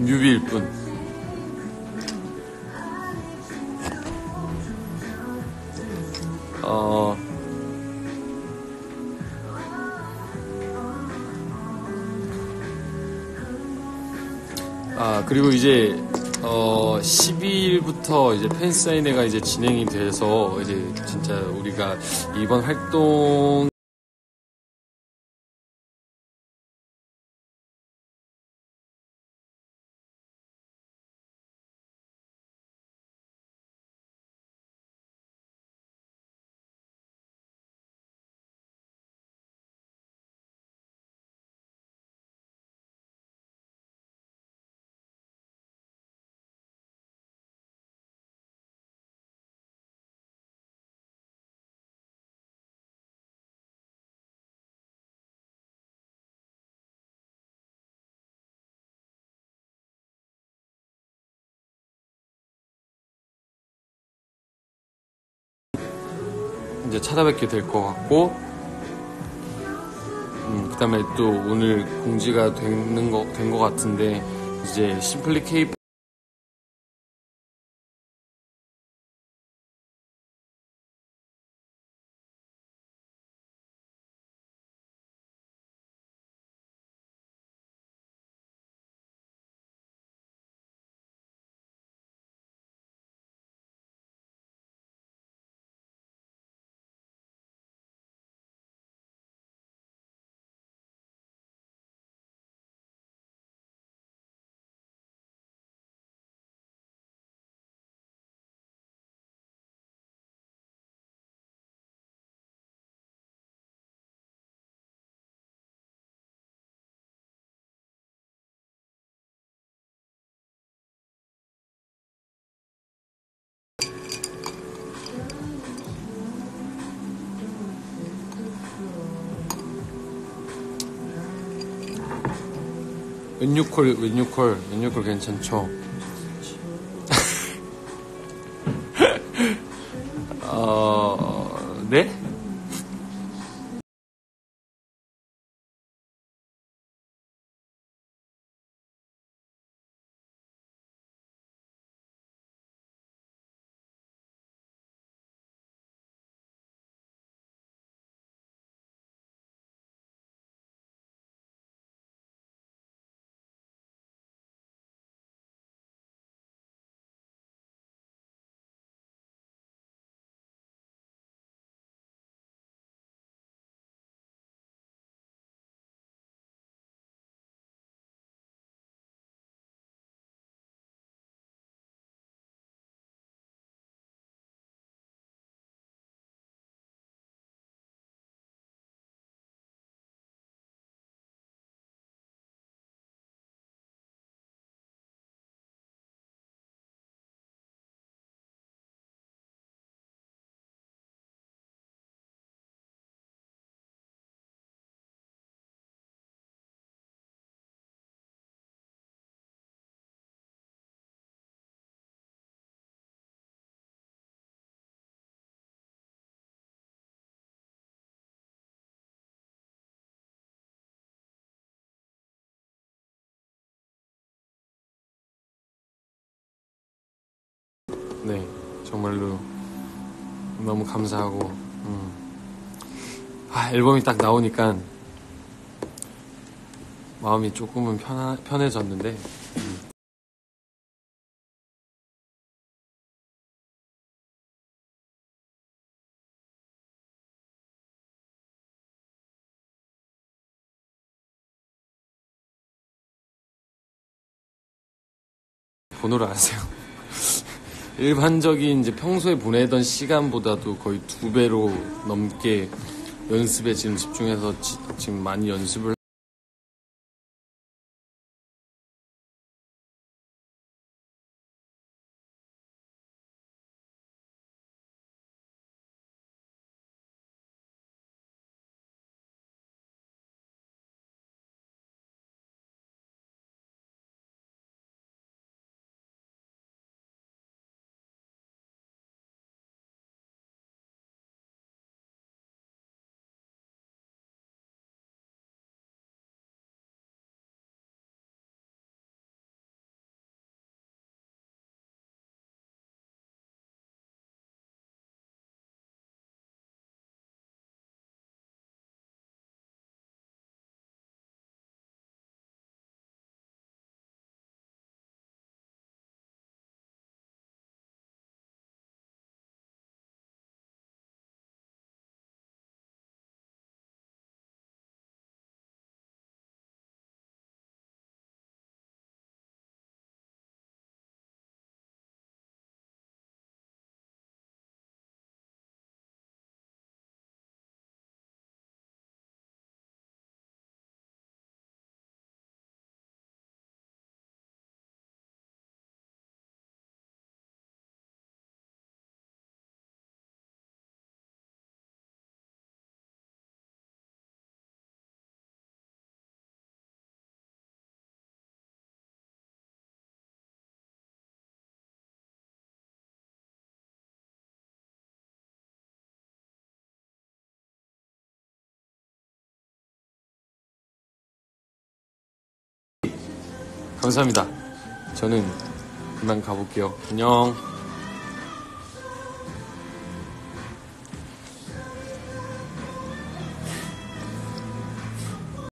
뮤비일 뿐. 그리고 이제 12일부터 이제 팬사인회가 이제 진행이 돼서 이제 진짜 우리가 이번 활동 이제 찾아뵙게 될 것 같고, 그 다음에 또 오늘 공지가 된 것 같은데, 이제 심플리 K 웬유콜 괜찮죠? 네? 네, 정말로 너무 감사하고, 앨범이 딱 나오니까 마음이 조금은 편해졌는데, 번호를 아세요? 일반적인 이제 평소에 보내던 시간보다도 거의 2배로 넘게 연습에 지금 집중해서 지금 많이 연습을 감사합니다. 저는 그만 가볼게요. 안녕.